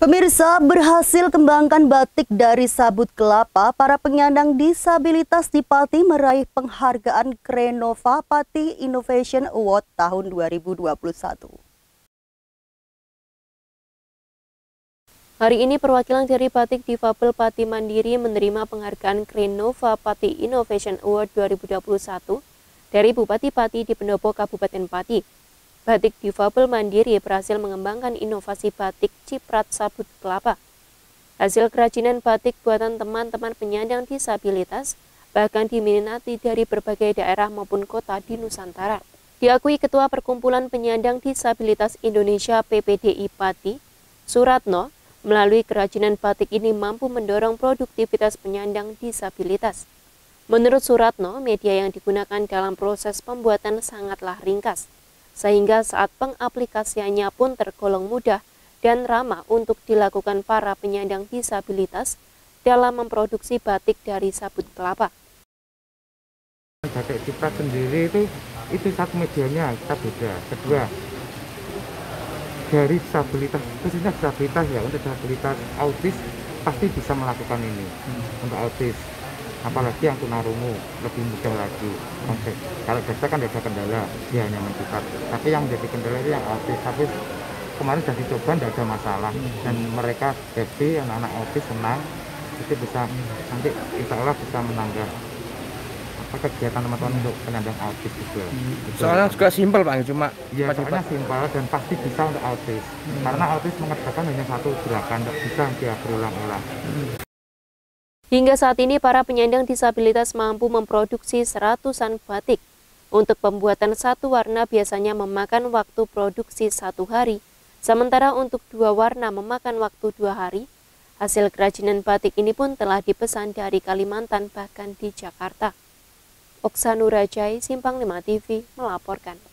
Pemirsa, berhasil kembangkan batik dari sabut kelapa, para penyandang disabilitas di Pati meraih penghargaan Krenova Pati Innovation Award tahun 2021. Hari ini perwakilan dari Batik Difabel Pati Mandiri menerima penghargaan Krenova Pati Innovation Award 2021 dari Bupati Pati di Pendopo Kabupaten Pati. Batik Difabel Mandiri berhasil mengembangkan inovasi batik ciprat sabut kelapa. Hasil kerajinan batik buatan teman-teman penyandang disabilitas bahkan diminati dari berbagai daerah maupun kota di Nusantara. Diakui Ketua Perkumpulan Penyandang Disabilitas Indonesia PPDI Pati, Suratno, melalui kerajinan batik ini mampu mendorong produktivitas penyandang disabilitas. Menurut Suratno, media yang digunakan dalam proses pembuatan sangatlah ringkas, sehingga saat pengaplikasiannya pun tergolong mudah dan ramah untuk dilakukan para penyandang disabilitas dalam memproduksi batik dari sabut kelapa. Batik ciprat sendiri itu satu medianya kita beda. Kedua, dari disabilitas, khususnya disabilitas ya, untuk disabilitas autis pasti bisa melakukan ini untuk autis. Apalagi yang tunarungu lebih mudah lagi. Kalau biasa kan ada kendala, dia hanya menciprat. Tapi yang menjadi kendala itu yang autis. Tapi kemarin sudah dicoba, tidak ada masalah. Dan mereka happy, anak-anak autis senang. Itu bisa nanti insya Allah bisa menambah kegiatan teman-teman untuk penyandang autis juga. Soalnya juga simpel Pak, cuma ya soalnya simpel dan pasti bisa untuk autis. Karena autis mengerjakan hanya satu gerakan, tidak bisa dia berulang-ulang. Hingga saat ini, para penyandang disabilitas mampu memproduksi seratusan batik. Untuk pembuatan satu warna biasanya memakan waktu produksi 1 hari, sementara untuk 2 warna memakan waktu 2 hari. Hasil kerajinan batik ini pun telah dipesan dari Kalimantan bahkan di Jakarta. Oksanurajai, Simpang 5 TV, melaporkan.